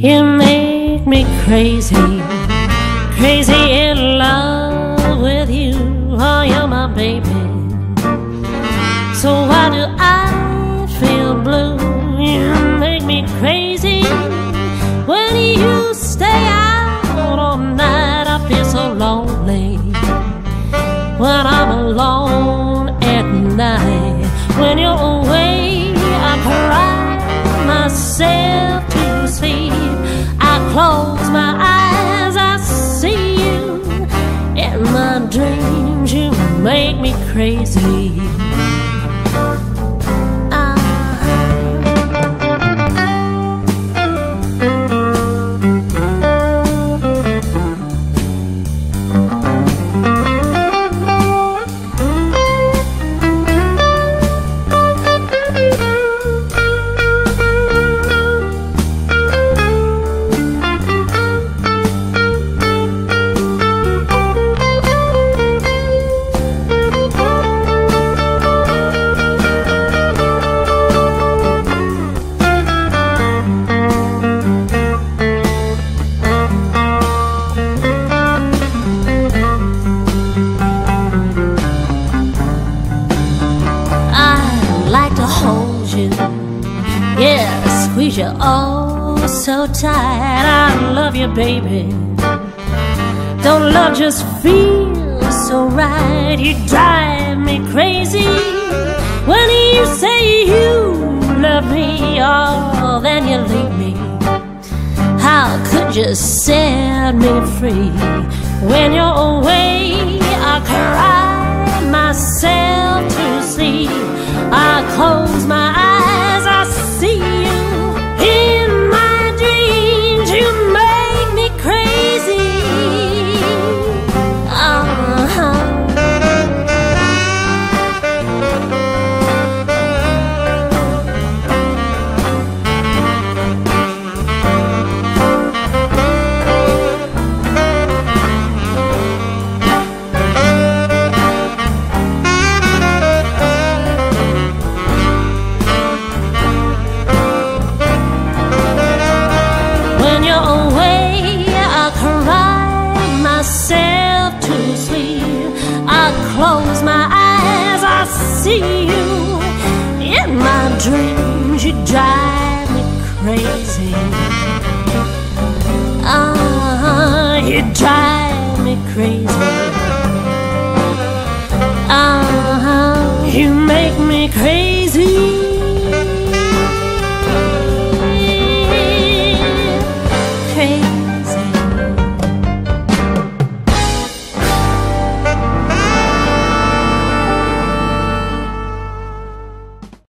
You make me crazy, crazy in love with you. Oh, you're my baby. So why do I feel blue? You make me crazy. When you stay out all night, I feel so lonely. When I'm alone at night, when you're away, I cry myself to sleep. I close my eyes, I see you. In my dreams, you make me crazy. You're oh so tight. I love you, baby. Don't love just feel so right. You drive me crazy when you say you love me. Oh, then you leave me. How could you set me free? When you're away, I cry myself to sleep. I close my eyes, I see you. In my dreams, you make me crazy. Close my eyes, I see you. In my dreams, you drive me crazy. You drive me crazy.